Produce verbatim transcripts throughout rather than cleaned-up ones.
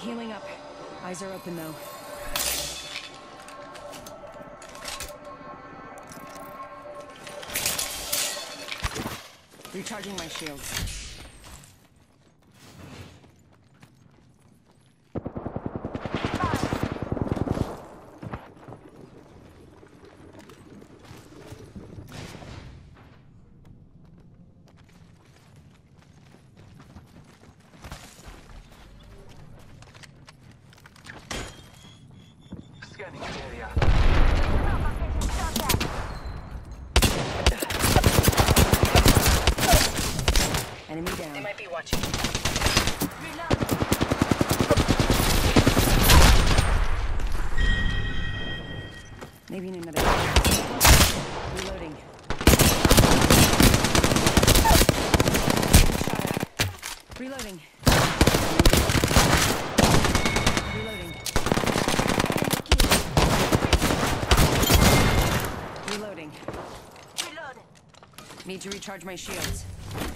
Healing up. Eyes are open though. Recharging my shields. Scanning area. Enemy down. They might be watching. Maybe in another. Reloading. Reloading. Reloading. Reloading. Reload. Need to recharge my shields.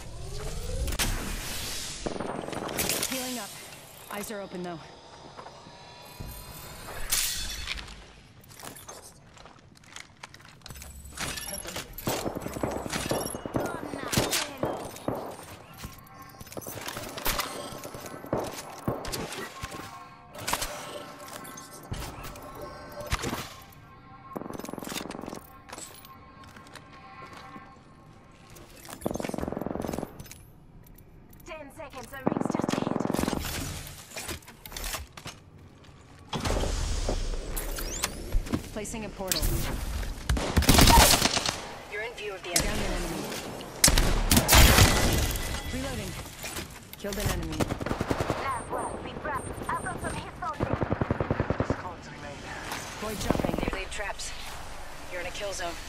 Healing up. Eyes are open though. Ten seconds, the ring's just ahead. Placing a portal. You're in view of the Down enemy. an enemy. Reloading. Killed an enemy. Last one, be brave. I've got some hits on them. Squads remain. Void jumping. They laid traps. You're in a kill zone.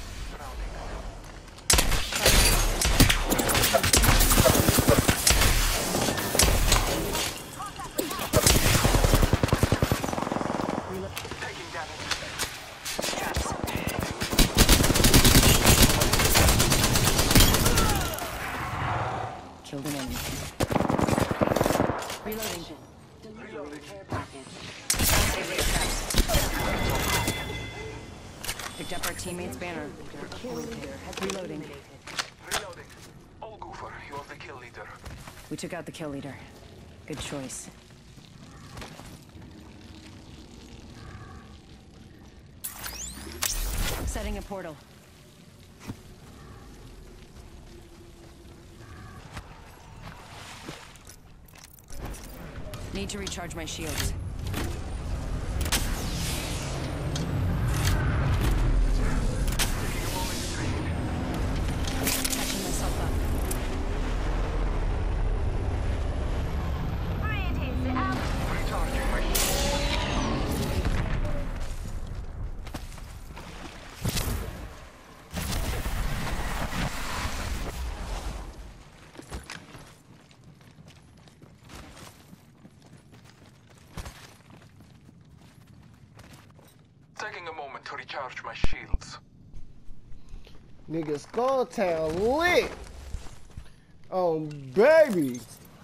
Reload. Taking damage. Traps. Killed an enemy. Reloading. Reloading. They laid traps. Picked up our teammate's banner. Reloading. Reloading. Olgoofer, you're the kill leader. We took out the kill leader. Good choice. Setting a portal. Need to recharge my shields. Taking a moment to train. Catching myself up. Breathe easy, out. Recharging my shield. Taking a moment to recharge my shields. Nigga, Skull Town lit. Oh, baby.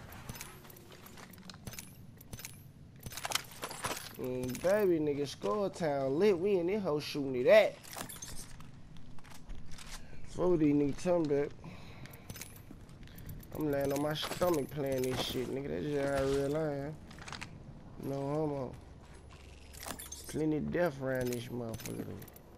Mm, baby, nigga, Skull Town lit. We in this hoe shooting it at. Fuck these niggas tell me that. I'm laying on my stomach playing this shit, nigga. That's just how I real I am. No homo. Plenty of death around this motherfucker, though.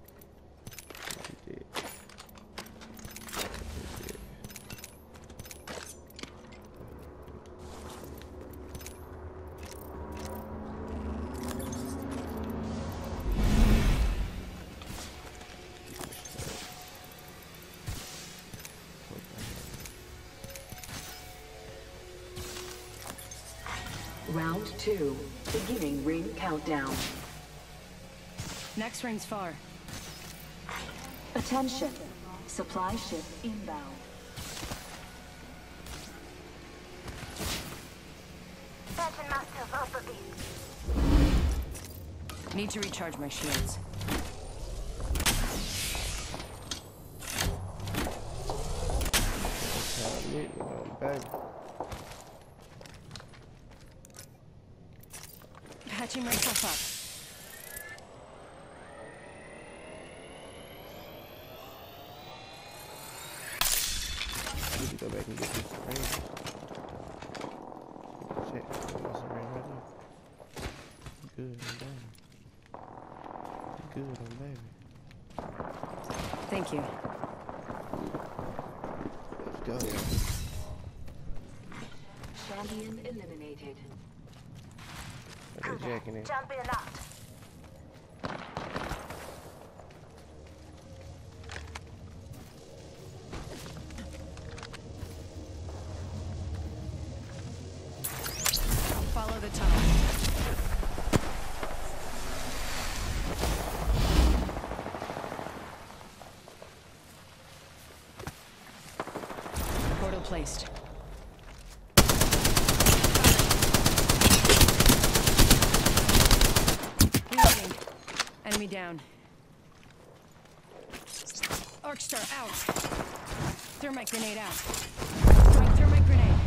Round two, beginning ring countdown. Next ring's far. Attention, supply ship inbound. Search master both of these. Need to recharge my shields. Town lit, you know, baby. Patching myself up. I need to go back and get this range. Check. That's a range right there. Good, I'm baby. Good, I'm baby. Thank you. Let's go. Champion eliminated. Put that jack in there. Champion out. Follow the tunnel. Portal placed. Reloading. Enemy down. Arcstar out. Thermite grenade out. Throwing thermite grenade.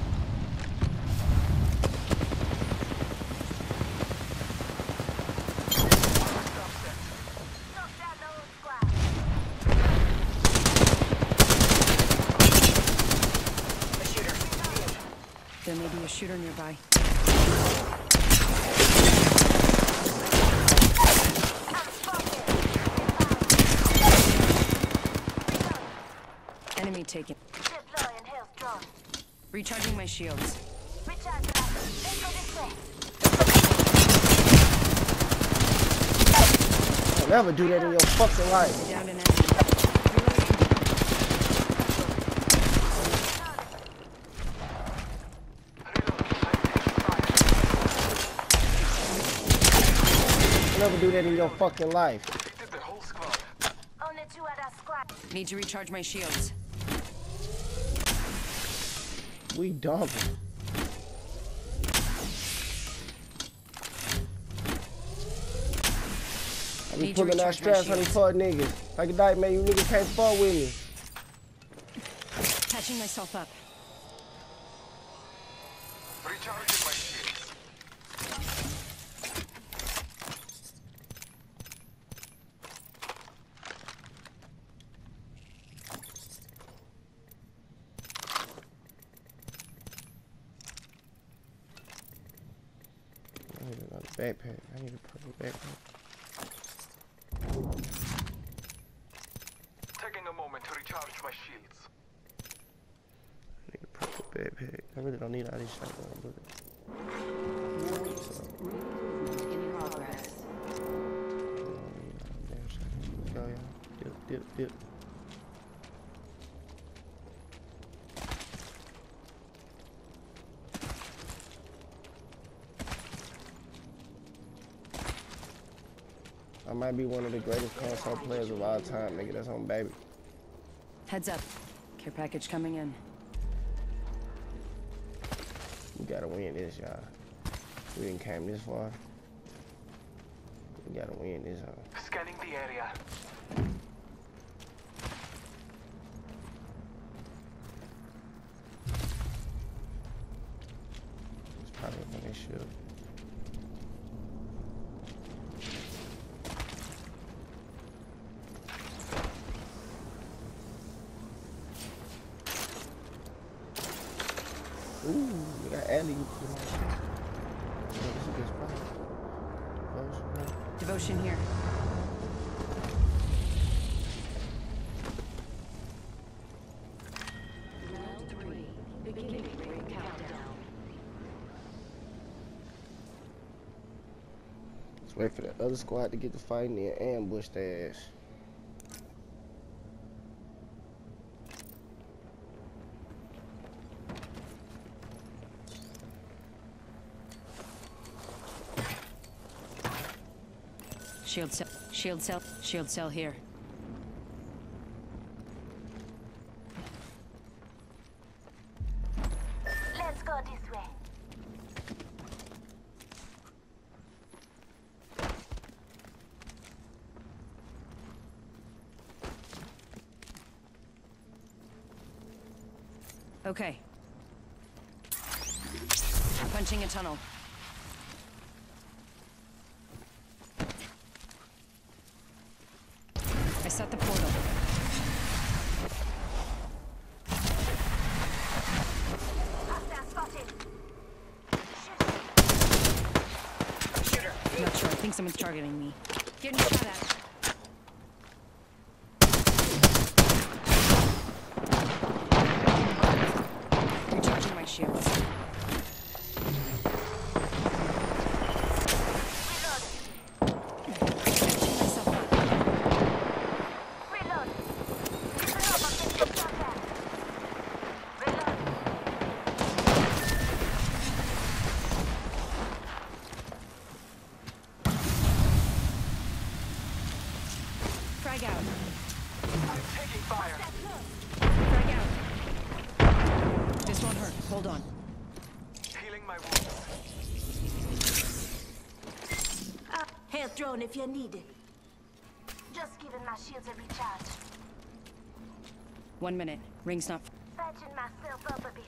Knock down the whole squad. A shooter. There may be a shooter nearby. Enemy taken. Deploying health drone. Recharging my shields. Recharge that. Let's go this way. Don't ever do that in your fucking life. Down an enemy. Don't ever do that in your fucking life. Defeated the whole squad. Only two other squad. Need to recharge my shields. We dumping. I be Need to pulling out recharge my straps on these shields. fuck niggas. Like a night, man, you niggas can't fuck with me. Patching myself up. Recharging my shields. I need another backpack. I need a purple backpack. Taking a moment to recharge my shields. I need a purple backpack. I really don't need all these shotgun bullets. In progress. I don't need all them damn shotgun bullets. Go, y'all. Dip, dip, dip. I might be one of the greatest console players of all time, nigga. That's on baby. Heads up. Care package coming in. We gotta win this, y'all. We didn't came this far. We gotta win this, huh? Scanning the area. It's probably when they should. Ooh, we got alley. Oh, this is a good spot. Devotion, right? Devotion here. Round three. Beginning ring countdown. Let's wait for that other squad to get the fight and then ambush their ass. Shield cell. Shield cell. Shield cell here. Let's go this way. Okay. Punching a tunnel. set the portal. Hostile spotted. Shooter. Not sure. I think someone's targeting me. Getting shot at. Recharging my shields. Catching myself up. Reload. Listen up, I'm taking shot at. Reload. Frag out. I'm taking fire. Frag out. This won't hurt. Hold on. Healing my wounds. Health drone if you need it. Just giving my shields a recharge. One minute. Ring's not. Patching myself up a bit.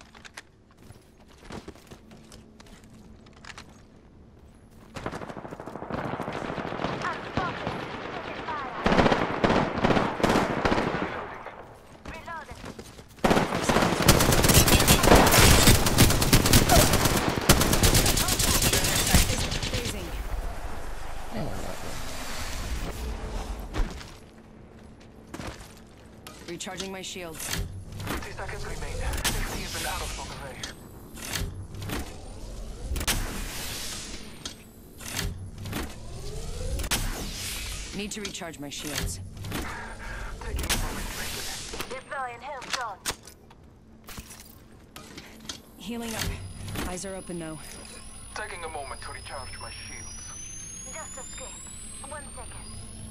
I'm spotted. Taking fire. Reloading. Phasing. Recharging my shields. fifty seconds remain. sixty have been out of focus ray. Need to recharge my shields. Taking a moment to reset. Deploying health drone. Healing up. Eyes are open though. Taking a moment to recharge my shields. Just escape. One second.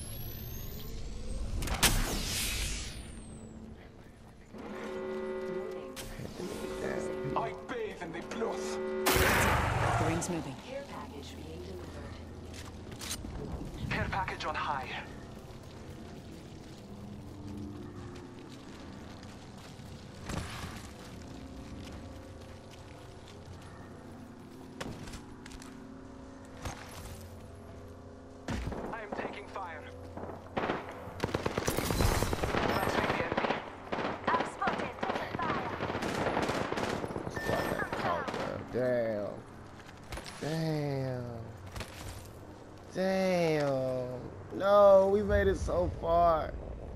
I bathe in the blood. The ring's moving. Care package being delivered. Care package on high. I am taking fire. Blasting the enemy. I'm spotted. Taking fire. Squad got caught, bro. Damn. Damn. Damn. No, we made it so far.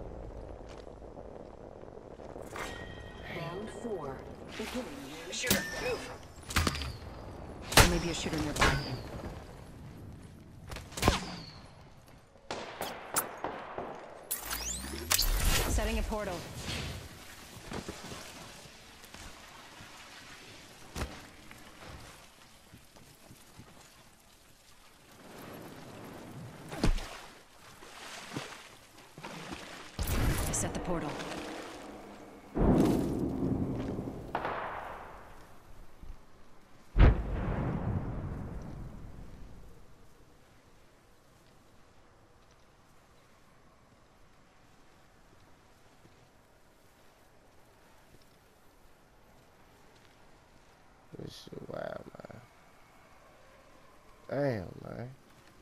Round four. Beginning. Shooter, move. There may be a shooter nearby. Setting a portal. Set the portal. This shit wild, man. Damn, man.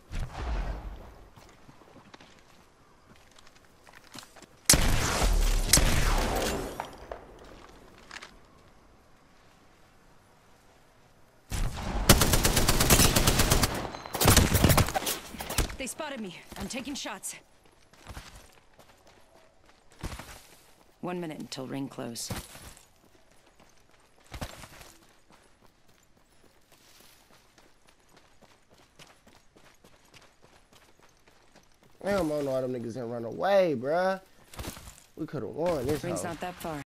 They spotted me. I'm taking shots. One minute until ring close. Damn, I don't know why them niggas didn't run away, bruh. We could have won this. Ring's hoe. not that far.